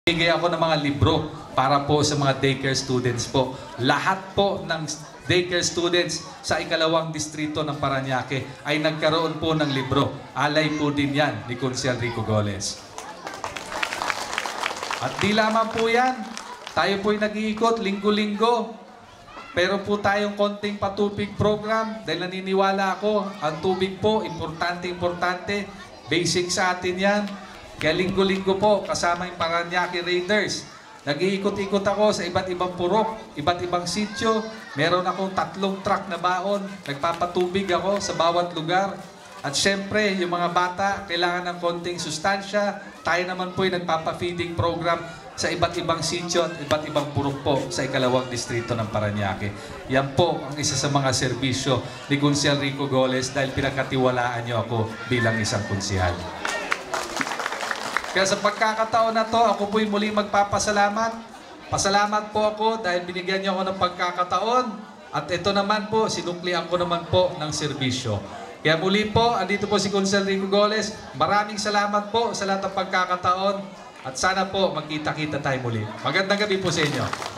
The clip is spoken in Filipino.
Bigay ako ng mga libro para po sa mga daycare students po. Lahat po ng daycare students sa ikalawang distrito ng Parañaque ay nagkaroon po ng libro. Alay po din yan ni Consiel Rico Goles. At di lamang po yan, tayo po'y nag-iikot linggo-linggo. Pero po tayong konting patubig program dahil naniniwala ako, ang tubig po, importante, basic sa atin yan. Kaya linggo-linggo po, kasama yung Parañaque Raiders. Nag-iikot-ikot ako sa iba't ibang purok, iba't ibang sityo. Meron akong 3 truck na baon. Nagpapatubig ako sa bawat lugar. At syempre, yung mga bata, kailangan ng konting sustansya. Tayo naman po yung nagpapa-feeding program sa iba't ibang sityo at iba't ibang purok po sa ikalawang distrito ng Parañaque. Yan po ang isa sa mga serbisyo ni Consiel Rico Goles dahil pinakatiwalaan niyo ako bilang isang konsihal. Kaya sa pagkakataon na to, ako po'y muli magpapasalamat. Pasalamat po ako dahil binigyan niyo ako ng pagkakataon. At ito naman po, sinuklian ko naman po ng serbisyo. Kaya muli po, andito po si Consiel Rico Goles. Maraming salamat po sa lahat ng pagkakataon. At sana po magkita-kita tayo muli. Magandang gabi po sa inyo.